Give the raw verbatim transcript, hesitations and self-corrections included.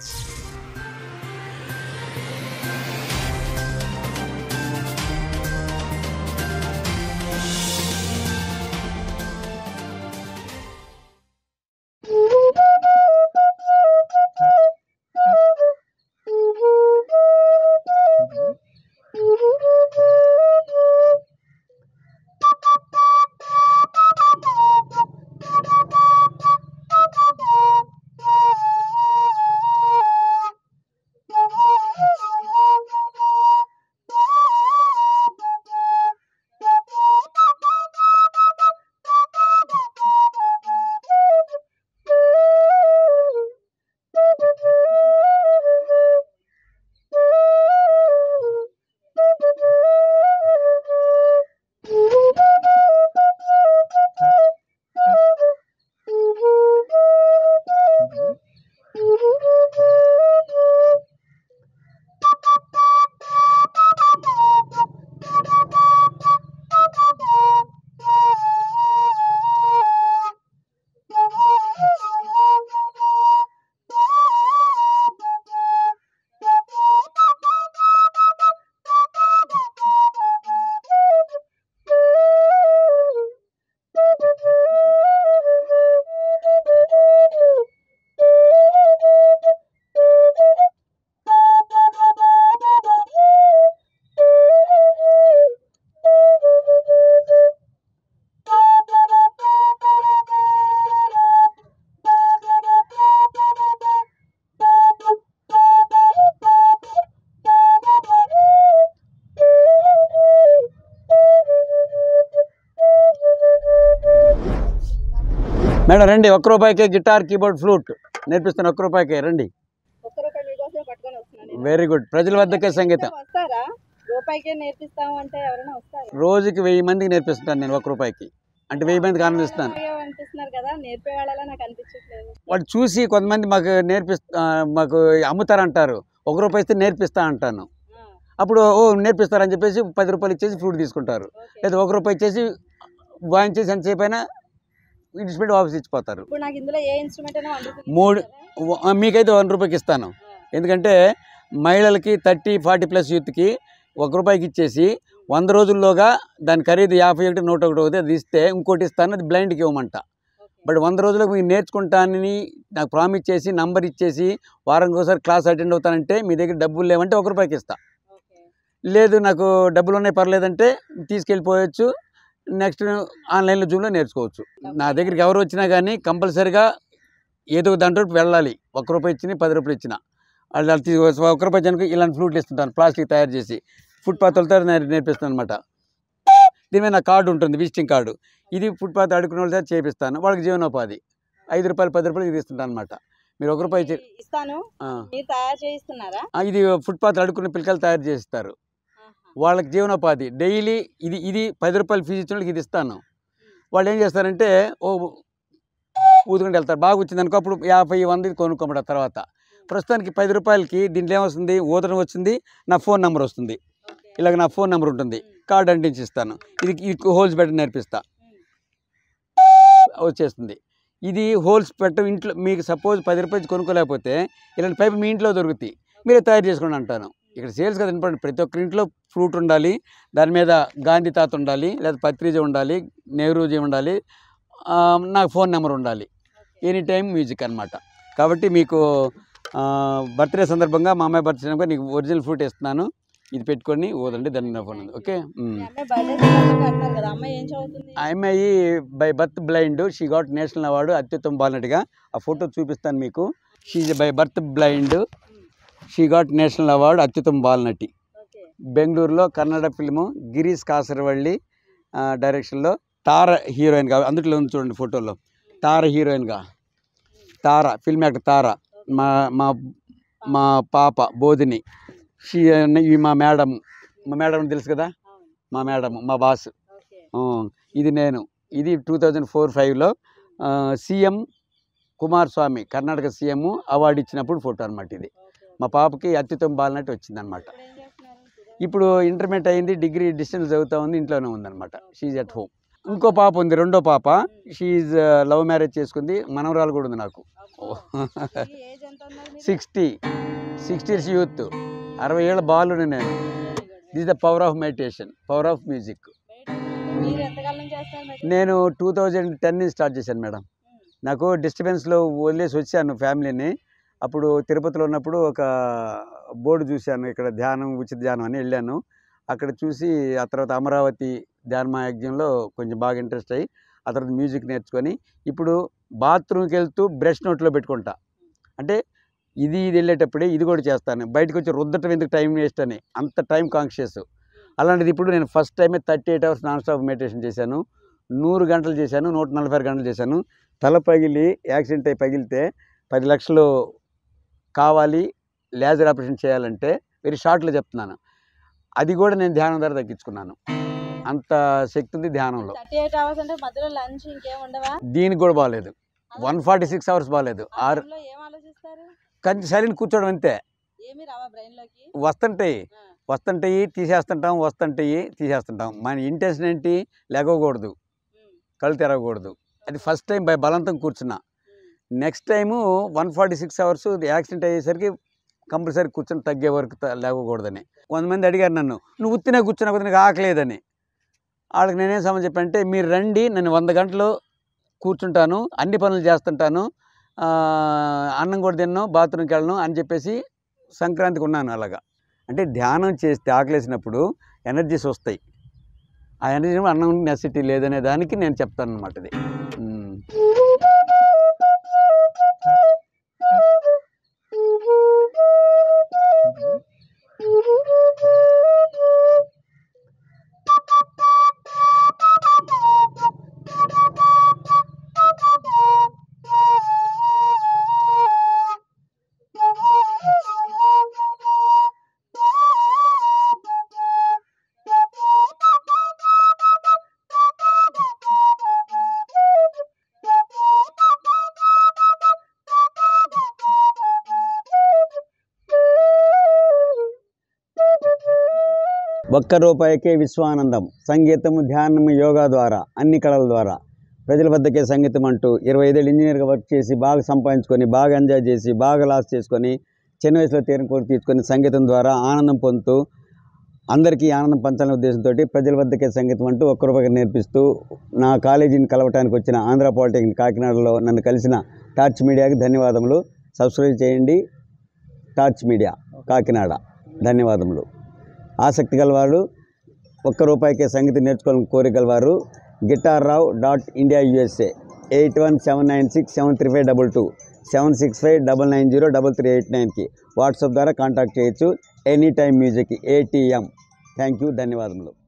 Madam రండి, ఒక్క రూపాయికే guitar keyboard flute నేర్పిస్తాను. ఒక్క రూపాయికే రండి. Very good. ప్రజల వద్దకే సంగీతం. రోజుకి వెయ్యి మందికి నేర్పిస్తాను నేను ఒక్క రూపాయికి. అంటే వెయ్యి మందికి ఆనందిస్తాను. వాడు చూసి కొంతమంది మాకు నేర్పిస్తా మాకు అమ్ముతారంటారు. ఒక రూపాయి ఇస్తే నేర్పిస్తా అంటాను. అప్పుడు ఓ నేర్పిస్తారని చెప్పేసి పది రూపాయలు ఇచ్చేసి ఫ్లూట్ తీసుకుంటారు. లేదా ఒక రూపాయి ఇచ్చేసి వాయించేసి ఎంతసేపు అయినా ఇన్స్ట్రుమెంట్ వాపస్ ఇచ్చిపోతారు. మూడు మీకైతే వన్ రూపాయికి ఇస్తాను. ఎందుకంటే మహిళలకి థర్టీ ఫార్టీ ప్లస్ యూత్కి ఒక రూపాయికి ఇచ్చేసి వంద రోజుల్లోగా దాని ఖరీదు యాభై ఒకటి నూట ఒకటి అవుతుంది. అది ఇస్తే ఇంకోటి ఇస్తాను, అది బ్లైండ్కి ఇవ్వమంట. బట్ వంద రోజులకు మీరు నేర్చుకుంటానని నాకు ప్రామిస్ చేసి నంబర్ ఇచ్చేసి వారానికి ఒకసారి క్లాస్ అటెండ్ అవుతానంటే మీ దగ్గర డబ్బులు లేవంటే ఒక రూపాయికి ఇస్తా. లేదు నాకు డబ్బులు ఉన్నాయి పర్లేదంటే తీసుకెళ్ళిపోవచ్చు. నెక్స్ట్ ఆన్లైన్లో జూమ్లో నేర్చుకోవచ్చు. నా దగ్గరికి ఎవరు వచ్చినా కానీ కంపల్సరీగా ఏదో దాంట్లో వెళ్ళాలి. ఒక్క రూపాయి ఇచ్చిన పది రూపాయలు ఇచ్చిన వాళ్ళు తీసు ఒక్క రూపాయి జనకు ఇలాంటి ఫ్లూట్లు ఇస్తుంటాను, ప్లాస్టిక్ తయారు చేసి ఫుట్పాత్లతో నేర్పిస్తాను అనమాట. దీని మీద నా కార్డు ఉంటుంది, విజిటింగ్ కార్డు. ఇది ఫుట్పాత్ అడుకునే వాళ్ళ దగ్గర చేపిస్తాను. వాళ్ళకి జీవనోపాధి ఐదు రూపాయలు పది రూపాయలు ఇది ఇస్తుంటాను అనమాట. మీరు ఒక రూపాయి ఇస్తాను. ఇది ఫుట్పాత్ అడుకునే పిల్లకాయలు తయారు చేస్తారు, వాళ్ళకి జీవనోపాధి డైలీ. ఇది ఇది పది రూపాయలు ఫీజు ఇచ్చిన వాళ్ళకి ఇది ఇస్తాను. వాళ్ళు ఏం చేస్తారంటే ఓ ఊదుకుంటూ వెళ్తారు. బాగా వచ్చింది అనుకో అప్పుడు యాభై వంద కొనుక్కోమంటారు. తర్వాత ప్రస్తుతానికి పది రూపాయలకి దీంట్లో ఏమొస్తుంది, ఊదడం వచ్చింది, నా ఫోన్ నెంబర్ వస్తుంది. ఇలాగ నా ఫోన్ నెంబర్ ఉంటుంది, కార్డు అంటించి ఇస్తాను. ఇది ఇది హోల్స్ పెట్ట నేర్పిస్తా, వచ్చేస్తుంది. ఇది హోల్స్ పెట్ట ఇంట్లో మీకు సపోజ్ పది రూపాయలు కొనుక్కోలేకపోతే ఇలాంటి పైపు మీ ఇంట్లో దొరుకుతాయి, మీరే తయారు చేసుకోండి అంటాను. ఇక్కడ సేల్స్ కదా ఇంపార్టెంట్. ప్రతి ఒక్కరి ఇంట్లో ఫ్రూట్ ఉండాలి, దాని మీద గాంధీ తాత ఉండాలి, లేదా పత్రిజ ఉండాలి, నెహ్రూజీ ఉండాలి, నాకు ఫోన్ నెంబర్ ఉండాలి. ఎనీ టైం మ్యూజిక్ అనమాట. కాబట్టి మీకు బర్త్డే సందర్భంగా మా అమ్మాయి బర్త్డే సందర్భంగా నీకు ఒరిజినల్ ఫ్రూట్ ఇస్తున్నాను. ఇది పెట్టుకొని ఓదండి, దాన్ని ఫోన్ ఉంది. ఓకే. ఆ అమ్మాయి by birth blind, she got national award అత్యుత్తమ బాలనటిగా. ఆ ఫోటో చూపిస్తాను మీకు. She by birth blind, she got national award అత్యుత్తమ బాలనటి. బెంగళూరులో కన్నడ ఫిల్ము గిరీష్ కాసరవల్లి డైరెక్షన్లో తార హీరోయిన్గా, అందులో ఉంది చూడండి ఫోటోలో, తార హీరోయిన్గా. తార ఫిల్మ్ యాక్టర్ తార, మా మా మా పాప బోధిని. షీ ఇవి మా మేడం, మా మేడం తెలుసు కదా, మా మేడం మా బాస్. ఇది నేను. ఇది టూ థౌజండ్ ఫోర్ ఫైవ్లో CM Kumaraswamy Karnataka CM award ఇచ్చినప్పుడు ఫోటో అనమాట. ఇది మా పాపకి అత్యుత్తమ బాలనటి వచ్చిందనమాట. ఇప్పుడు ఇంటర్మీడియట్ అయింది, డిగ్రీ డిస్టెన్స్ చదువుతూ ఉంది, ఇంట్లోనే ఉందన్నమాట. She's at home. ఇంకో పాప ఉంది, రెండో పాప. షీఈ్ లవ్ మ్యారేజ్ చేసుకుంది, మనవరాలు కూడా ఉంది నాకు. సిక్స్టీ సిక్స్టీ ఇయర్స్ యూత్, అరవై ఏళ్ళ బాలుని నేను. This the power of meditation, power of music. నేను టూ థౌజండ్ టెన్ నుంచి స్టార్ట్ చేశాను మేడం. నాకు డిస్టర్బెన్స్లో వదిలేసి వచ్చాను ఫ్యామిలీని. అప్పుడు తిరుపతిలో ఉన్నప్పుడు ఒక బోర్డు చూశాను, ఇక్కడ ధ్యానం ఉచిత ధ్యానం అని వెళ్ళాను. అక్కడ చూసి ఆ తర్వాత అమరావతి ధ్యానమయజ్ఞంలో కొంచెం బాగా ఇంట్రెస్ట్ అయ్యి ఆ తర్వాత మ్యూజిక్ నేర్చుకొని ఇప్పుడు బాత్రూమ్కి వెళ్తూ బ్రష్ నోట్లో పెట్టుకుంటా. అంటే ఇది ఇది వెళ్ళేటప్పుడే ఇది కూడా చేస్తాను, బయటకు వచ్చి రుద్దటం ఎందుకు టైం వేస్ట్ అని, అంత టైం కాన్షియస్. అలాంటిది ఇప్పుడు నేను ఫస్ట్ టైమే thirty eight hours non stop meditation చేశాను. నూరు గంటలు చేశాను, నూట నలభై ఆరు గంటలు చేశాను. తల పగిలి యాక్సిడెంట్ అయి పగిలితే పది లక్షలు కావాలి లేజర్ ఆపరేషన్ చేయాలంటే వెరీ షార్ట్లో చెప్తున్నాను. అది కూడా నేను ధ్యానం ద్వారా తగ్గించుకున్నాను. అంత శక్తి ఉంది ధ్యానంలో. దీనికి కూడా బాగాలేదు, వన్ ఫార్టీ సిక్స్ అవర్స్ బాగాలేదు. ఆరు కొంచెం సైలెంట్ కూర్చోవడం అంతే. వస్తుంటాయి వస్తుంటాయి తీసేస్తుంటాం, వస్తుంటాయి తీసేస్తుంటాం. మన ఇంటెన్షన్ ఏంటి, లేకకూడదు, కళ్ళు తెరవకూడదు. అది ఫస్ట్ టైం బై బలంతం కూర్చున్నా. Next time one forty six hours accident అయ్యేసరికి కంపల్సరీ కూర్చొని తగ్గే వరకు లేకూడదని. కొంతమంది అడిగారు నన్ను, నువ్వు ఉత్తినే కూర్చున్నా కొద్ది నాకు ఆకలేదని. వాళ్ళకి నేనేం సమాధానం చెప్పంటే, మీరు రండి, నేను వంద గంటలు కూర్చుంటాను, అన్ని పనులు చేస్తుంటాను, అన్నం కూడా తిన్నాను, బాత్రూమ్కి వెళ్ళను అని చెప్పేసి సంక్రాంతికి ఉన్నాను. అలాగా అంటే ధ్యానం చేస్తే ఆకలేసినప్పుడు ఎనర్జీస్ వస్తాయి. ఆ ఎనర్జీ అన్నం నెసిటీ లేదనే దానికి నేను చెప్తాను అన్నమాట. ఇది ఒక్క రూపాయికే విశ్వానందం. సంగీతము, ధ్యానము, యోగా ద్వారా, అన్ని కళల ద్వారా ప్రజల వద్దకే సంగీతం అంటూ ఇరవై ఐదేళ్ళు ఇంజనీర్గా వర్క్ చేసి బాగా సంపాదించుకొని బాగా ఎంజాయ్ చేసి బాగా లాస్ చేసుకొని చిన్న వయసులో తీరిన కోరిక తీసుకొని సంగీతం ద్వారా ఆనందం పొందుతూ అందరికీ ఆనందం పంచాలనే ఉద్దేశంతో ప్రజల వద్దకే సంగీతం అంటూ ఒక్క రూపాయికి నేర్పిస్తూ నా కాలేజీని కలవటానికి వచ్చిన ఆంధ్ర పాలిటెక్నిక్ కాకినాడలో నన్ను కలిసిన టార్చ్ మీడియాకి ధన్యవాదములు. సబ్స్క్రైబ్ చేయండి టార్చ్ మీడియా కాకినాడ. ధన్యవాదములు. ఆసక్తి గలవారు, ఒక్క రూపాయికే సంగీతం నేర్చుకోవాలని కోరికలవారు guitar Rao dot India USA eight one seven nine six seven three five double two seven six five double nine zero double three eight నైన్కి వాట్సాప్ ద్వారా కాంటాక్ట్ చేయొచ్చు. Any time music ATM. Thank you, ధన్యవాదములు.